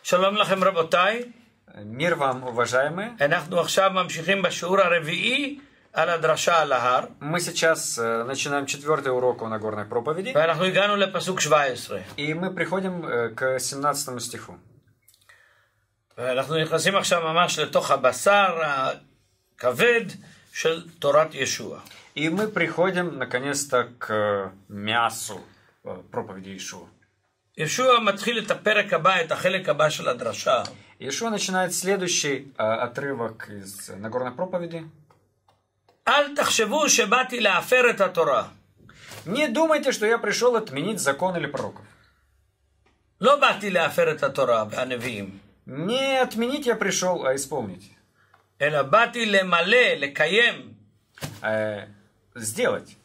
שלום לכם רבותיי. Мир вам, уважаемые. אנחנו עכשיו ממשיכים בשיעור הרביעי על הדרשה על ההר. Мы сейчас начинаем 4-й урок о Нагорной проповеди. ואנחנו הגענו לפסוק 17. И мы приходим к 17 стиху. ואנחנו נכנסים עכשיו ממש לתוך הבשר הכבד של תורת ישוע. И мы приходим наконец-то к мясу проповеди Иешуа. ישוע מתחיל את הפרק הבא, את החלק הבא של הדרשה. Иешуа начинает следующий отрывок из Нагорной проповеди. אל תחשבו שבאתי להפר את התורה. Не думайте, что я пришел отменить закон или пророков. לא באתי להפר את התורה והנביאים. Не отменить я пришел, а исполнить. אלא באתי למלא, לקיים. Сделать.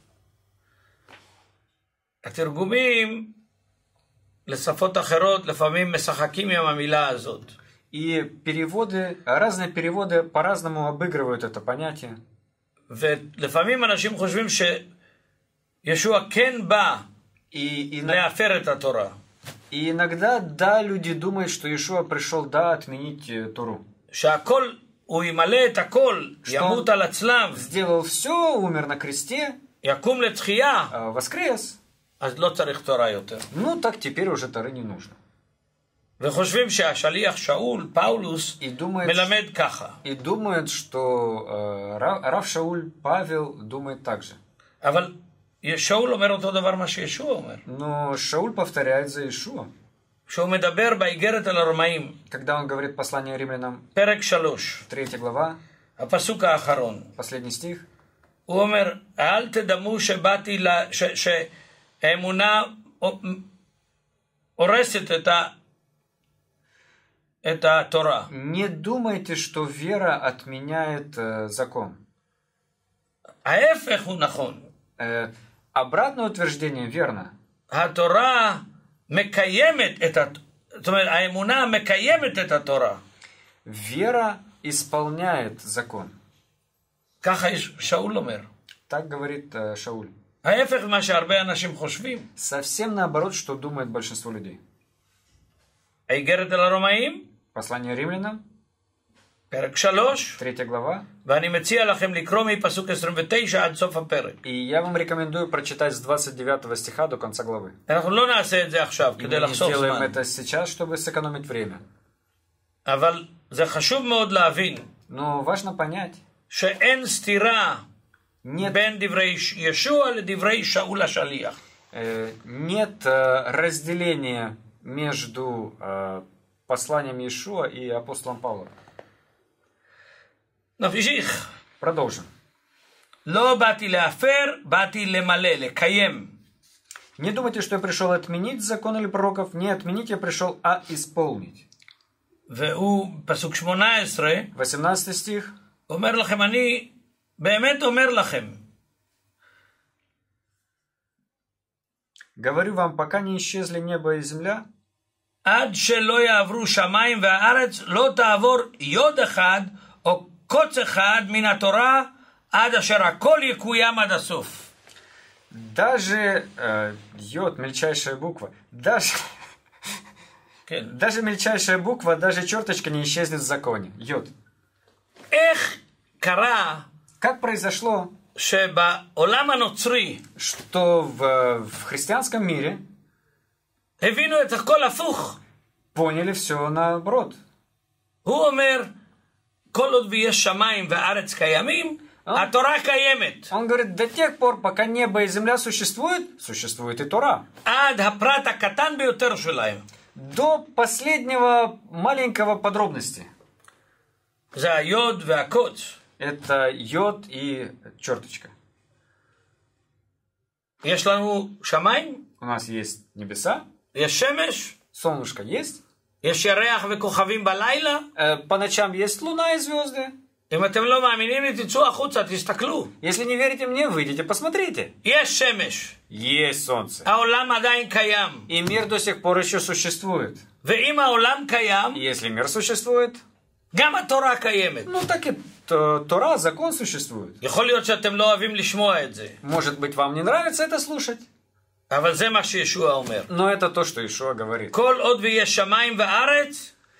התרגומים לשפות אחרות לפעמים משחקים עם המילה הזאת. И переводы, разные переводы по-разному обыгрывают это понятие. ולפעמים אנשים חושבים שישוע כן בא להפר את התורה. И иногда, да, люди думают, что Иешуа пришел, да, отменить Тору. שהכל, הוא ימלא את הכל, ימות על הצלב. Сделал все, умер на кресте, יקום לתחייה. воскрес. אז לא צריך תורה יותר. Ну, так теперь уже Торы не нужно. וחושבים שהשליח שאול, פאולוס, מלמד ככה. И думают, что Рав Шауль Павел думает так же. אבל שאול אומר אותו דבר מה שישוע אומר. Но Шауль повторяет за Иешуа. שהוא מדבר באיגרת על הרומאים. Когда он говорит послание римлянам, פרק 3. 3 глава, הפסוק האחרון. последний стих. הוא אומר, אל תדמו שבאתי, שהאמונה הורסת את התורה. Не думайте, что вера отменяет закон. ההפך הוא נכון. Обратное утверждение верно. התורה מקיימת זאת אומרת, האמונה מקיימת את התורה. Вера исполняет закон. ככה שאול אומר. Так говорит Шауль. ההפך מה שהרבה אנשים חושבים. Совсем наоборот, что думает большинство людей. האיגרת על הרומאים. Послание римлянам. פרק 3. 3 глава. ואני מציע לכם לקרוא מפסוק 29 עד סוף הפרק. И я вам рекомендую прочитать с 29 стиха до конца главы. אנחנו לא נעשה את זה עכשיו כדי לחסוך זמן. Мы не делаем это сейчас, чтобы сэкономить время. אבל זה חשוב מאוד להבין. Но важно понять. שאין סתירה בין דברי ישוע לדברי שאול השליח. Нет разделения между посланием Иешуа и апостолом Павлом. נמשיך. Продолжим. לא באתי להפר, באתי למלא, לקיים. Не думайте, что я пришел отменить закон или пророков. Не отменить я пришел, а исполнить. והוא פסוק 18. 18 стих. אומר לכם, אני באמת אומר לכם. Говорю вам, пока не исчезли небо и земля. עד שלא יעברו שמיים והארץ, לא תעבור יוד אחד או קוץ אחד מן התורה, עד אשר הכל יקוים עד הסוף. Даже йод, мельчайшая буква, даже мельчайшая буква, даже черточка не исчезнет в законе. Йод. איך קרה Как произошло, שבעולם הנוצרי что в христианском мире הבינו את הכל הפוך? поняли все наоборот. הוא אומר, כל עוד ויש שמיים וארץ קיימים, התורה קיימת. Он говорит, до тех пор, пока небо и земля существуют, существует и Тора. עד הפרט הקטן ביותר שלהם. До последнего маленького подробности. זה היוד והקוץ. Это йод и черточка. יש לנו שמיים? У нас есть небеса. יש שמש? Солнышко есть. יש ירח וכוכבים בלילה? По ночам есть луна и звезды. אם אתם לא מאמינים לי, תצאו החוצה, תסתכלו. Если не верите мне, выйдите, посмотрите. יש שמש. Есть солнце. העולם עדיין קיים. И мир до сих пор еще существует. ואם העולם קיים, Если мир существует, גם התורה קיימת. ну так и Тора, закон существует. יכול להיות שאתם לא אוהבים לשמוע את זה. Может быть, вам не нравится это слушать? אבל זה מה שישוע אומר. Но это то, что Иешуа говорит. כל עוד ויש שמיים וארץ,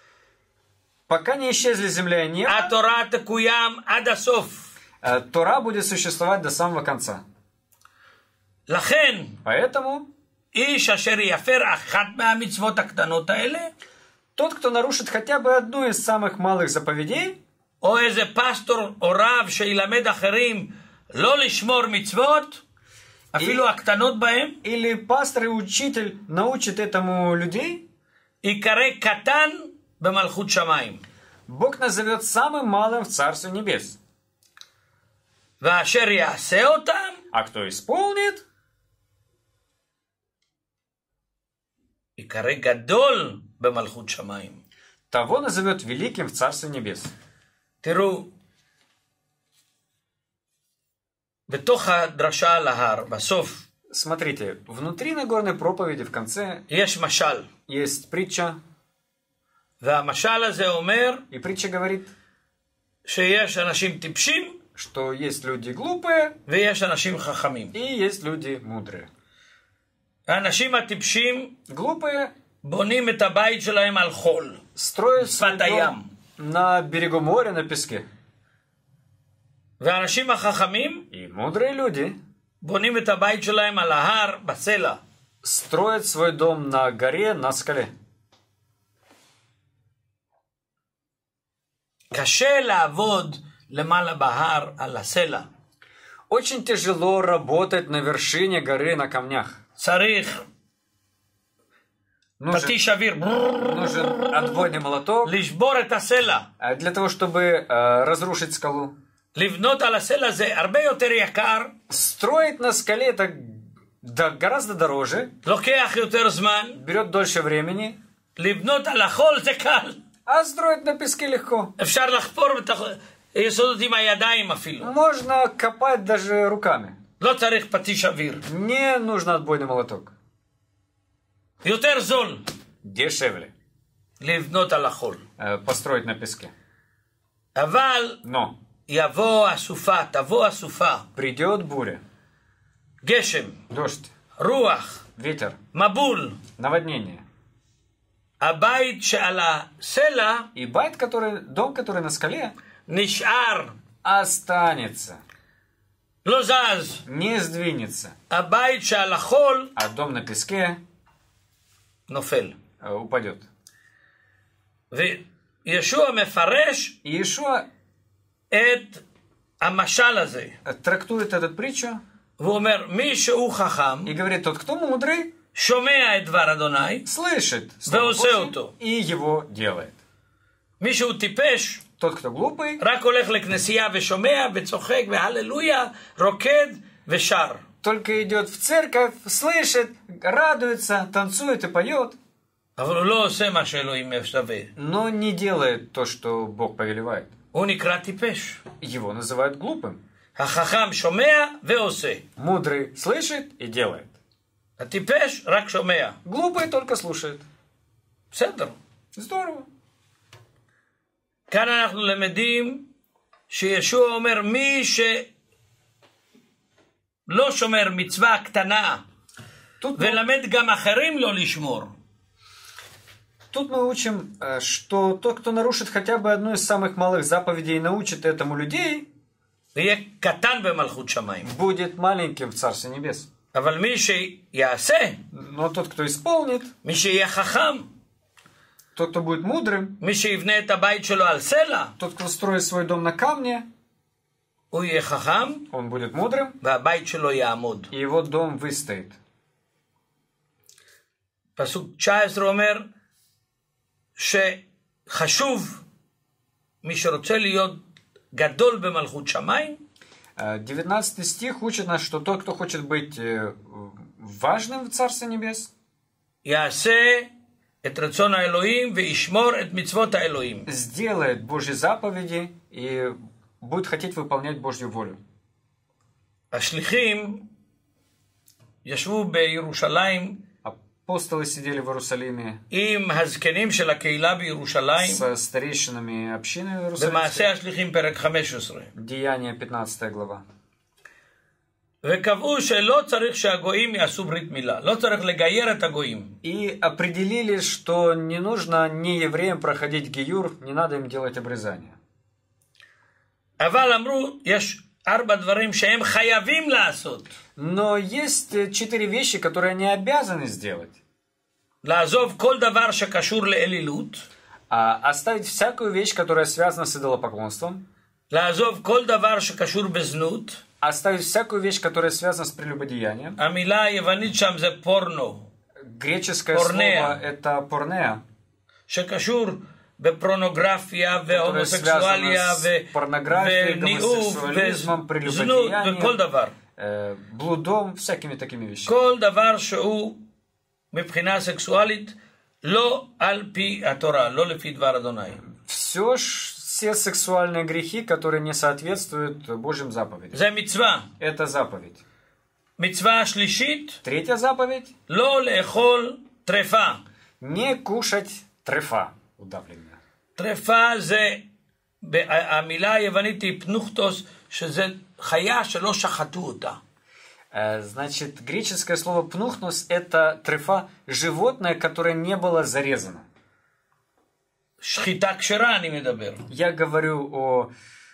Пока не исчезли земля и небо, התורה תקוים עד הסוף. Тора будет существовать до самого конца. לכן, Поэтому איש אשר יפר אחת מהמצוות הקטנות האלה, тот, кто нарушит хотя бы одну из самых малых заповедей, או איזה פסטור או רב שילמד אחרים לא לשמור מצוות, אפילו הקטנות בהם, или пастор и учитель научит этому людей, יקרא קטן במלכות שמיים. Бог назовет самым малым в Царстве Небес. ואשר יעשה אותם, А кто исполнит, יקרא גדול במלכות שמיים. того назовет великим в Царстве Небес. תראו, בתוך הדרשה על ההר, בסוף, Смотрите, внутри Нагорной проповеди в конце יש משל. есть притча, והמשל הזה אומר и притча говорит, שיש אנשים טיפשים что есть люди глупые ויש אנשים חכמים. и есть люди мудрые. האנשים הטיפשים Глупые בונים את הבית שלהם על חול. строят свой בשפת הים. дом на берегу моря, на песке. והאנשים החכמים И мудрые люди בונים את הבית שלהם על ההר, בסלע. строят свой дом на горе, на скале. קשה לעבוד למעלה בהר על הסלע. Очень тяжело работать на вершине горы на камнях. צריך Нужен, פטיש אוויר, нужен отбойный молоток לשבור את הסלע. для того, чтобы разрушить скалу. לבנות על הסלע זה הרבה יותר יקר, Строить на скале это гораздо дороже, לוקח יותר זמן, берет дольше времени, לבנות על החול זה קל. а строить на песке легко. אפשר לחפור יסודות עם הידיים אפילו. Можно копать даже руками. לא צריך פטיש אוויר. Не нужно отбойный молоток. יותר זול Дешевле לבנות על החול. построить на песке. אבל Но יבוא הסופה, תבוא הסופה, придет буря, גשם, дождь, רוח, ветер, מבול. наводнение. הבית שעל הסלע И дом, который на скале, נשאר, останется, לא זז. не сдвинется. הבית שעל החול А дом на песке נופל. упадет. וישוע מפרש И Иешуа את המשל הזה. трактует эту притчу והוא אומר, מי שהוא חכם, и говорит, тот, кто мудрый, שומע את דבר אדוני, слышит Слово ועושה Божье אותו. и его делает. מי שהוא טיפש, Тот, кто глупый, רק הולך לכנסייה ושומע וצוחק והללויה, רוקד ושר. только идет в церковь, слышит, радуется, танцует и поет, אבל הוא לא עושה מה שאלוהים משתווה. но не делает то, что Бог повелевает. הוא נקרא טיפש. Его называют глупым. החכם שומע ועושה. Мудрый слышит и делает. הטיפש רק שומע. Глупый только слушает. בסדר. Здорово. כאן אנחנו למדים שישוע אומר, מי שלא שומר מצווה קטנה Тут ולמד גם אחרים לא לשמור, мы учим, что тот, кто нарушит хотя бы одну из самых малых заповедей и научит этому людей, ויהיה קטן במלכות שמיים. будет маленьким в Царстве Небес. אבל מי שיעשה, Но тот, кто исполнит, מי שיהיה חכם, тот, кто будет мудрым, מי שיבנה את הבית שלו על סלע, тот, кто строит свой дом на камне, הוא יהיה חכם он будет мудрым, והבית שלו יעמוד. и его дом выстоит. פסוק 19 אומר שחשוב מי שרוצה להיות גדול במלכות שמיים, 19 стих учит нас, что тот, кто хочет быть важным в Царстве Небес, יעשה את רצון האלוהים וישמור את מצוות האלוהים. сделает Божьи заповеди и будет хотеть выполнять Божью волю. השליחים ישבו בירושלים Апостолы сидели в Иерусалиме עם הזקנים של הקהילה בירושלים, со старейшинами общины в במעשה Иерусалиме. השליחים פרק 15. Деяние 15 глава. וקבעו שלא צריך שהגויים יעשו ברית מילה, לא צריך לגייר את הגויים. И определили, что не нужно неевреям проходить гиюр, не надо им делать обрезание. אבל אמרו, יש 4 דברים שהם חייבים לעשות. Но есть 4 вещи, которые они обязаны сделать. לעזוב כל דבר שקשור לאלילות. Оставить всякую вещь, которая связана с идолопоклонством. לעזוב כל דבר שקשור בזנות. Оставить всякую вещь, которая связана с прелюбодеянием. המילה היוונית שם זה פורנו. Греческое Порнея. слово это порнея, שקשור בפורנוגרפיה והומוסקסואליה וניאוף וזנות וכל דבר. блудом, всякими такими вещами. כל דבר שהוא מבחינה סקסואלית לא על פי התורה, לא לפי דבר אדוני. Все сексуальные грехи, которые не соответствуют Божьим заповедям. זה מצווה. Это заповедь. מצווה השלישית, Третья заповедь. לא לאכול טרפה. Не кушать трефа, удавленное. טרפה זה, המילה היוונית היא פנוכטוס, שזה חיה שלא שחטו אותה. Значит, греческое слово пнухнус это трефа, животное, которое не было зарезано. שחיטה כשרה אני מדבר. Я говорю о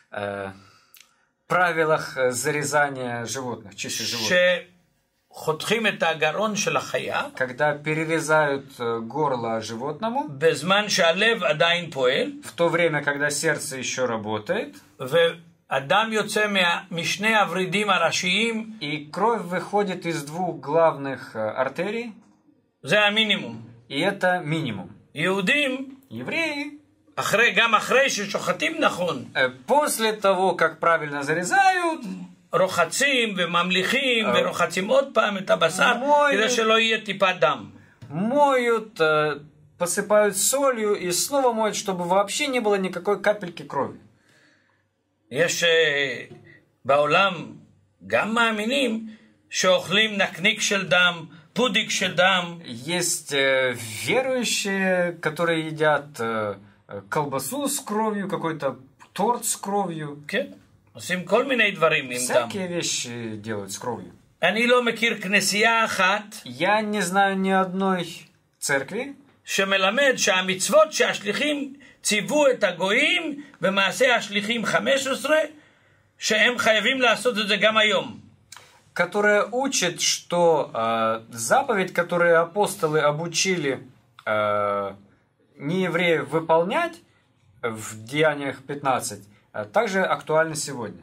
правилах зарезания животных, чисти животных. שחותכים את הגרון של החיה, Когда перерезают горло животному, בזמן שהלב עדיין פועל, в то время, когда сердце еще работает, והדם יוצא משני הוורידים הראשיים, и кровь выходит из 2 главных артерий, זה המינימום. и это минимум. יהודים, Евреи, גם אחרי ששוחטים נכון, после того, как правильно зарезают, רוחצים וממליכים ורוחצים עוד פעם את הבשר, כדי שלא יהיה טיפת דם. моют, посыпают солью и снова моют, чтобы вообще не было никакой капельки крови. יש בעולם גם מאמינים שאוכלים נקניק של דם, пудик של דם. Есть верующие, которые едят колбасу с кровью, какой-то торт с кровью. כן, עושים כל מיני דברים עם דם. Всякие вещи делают с кровью. אני לא מכיר כנסייה אחת Я не знаю ни одной церкви, שמלמד שהמצוות שהשליחים ציוו את הגויים במעשה השליחים 15, שהם חייבים לעשות את זה גם היום. которая учит, что заповедь, которую апостолы обучили неевреев выполнять в Деяниях 15, также актуальна сегодня.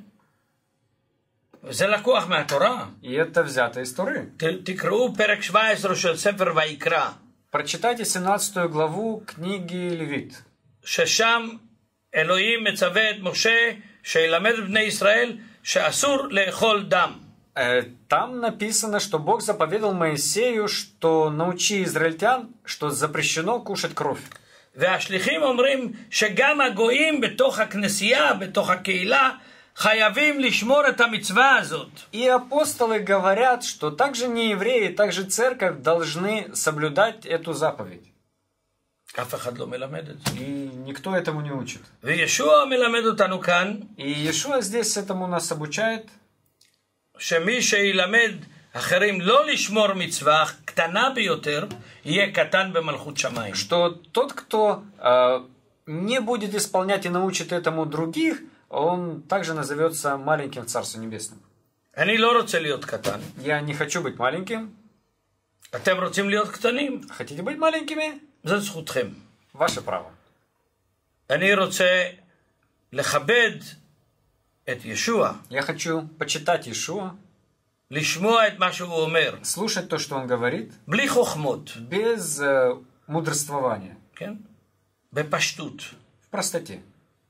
זה לקוח מהתורה. И это взято из Торы. תקראו פרק 17 של ספר ויקרא. Прочитайте 17 главу книги Левит. ששם אלוהים מצווה את משה שילמד את בני ישראל שאסור לאכול דם. Там написано, что Бог заповедал Моисею, что научи израильтян, что запрещено кушать кровь. והשליחים אומרים שגם הגויים בתוך הכנסייה, בתוך הקהילה, חייבים לשמור את המצווה הזאת. И апостолы говорят, что также неевреи, также церковь должны соблюдать эту заповедь. אף אחד לא מלמד את זה. И никто этому не учит. וישוע מלמד אותנו כאן, И Иешуа здесь этому нас обучает, שמי שילמד אחרים לא לשמור מצווה קטנה ביותר, יהיה קטן במלכות שמיים. что тот, кто не будет исполнять и научит этому других, он также назовется маленьким в Царстве Небесном. אני לא רוצה להיות קטן. Я не хочу быть маленьким. אתם רוצים להיות קטנים? Хотите быть маленькими? זו זכותכם. Ваше право. אני רוצה לכבד את ישוע, Я хочу почитать Иешуа, לשמוע את מה שהוא אומר, слушать то, что он говорит, בלי חוכמות, без мудрствования, כן? בפשטות, в простоте.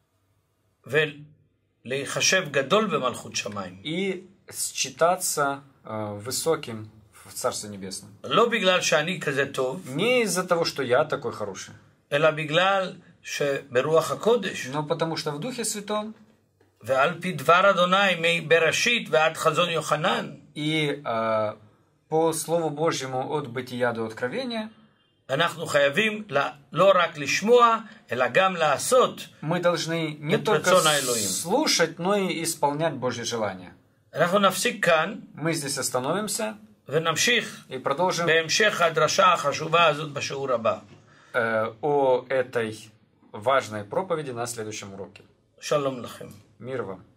ולהיחשב גדול במלכות שמיים. И считаться высоким в Царстве Небесном. לא בגלל שאני כזה טוב, Не из-за того, что я такой хороший, אלא בגלל שברוח הקודש, но потому что в Духе Святом ועל פי דבר אדוני מבראשית ועד חזון יוחנן, и по Слову Божьему от Бытия до Откровения, אנחנו חייבים לא רק לשמוע, אלא גם לעשות. мы должны не את только רצון האלוהים. слушать, но и исполнять Божье желание. אנחנו נפסיק כאן Мы здесь остановимся ונמשיך и продолжим בהמשך הדרשה החשובה הזאת בשיעור הבא. о этой важной проповеди на следующем уроке. שלום לכם. Мир вам.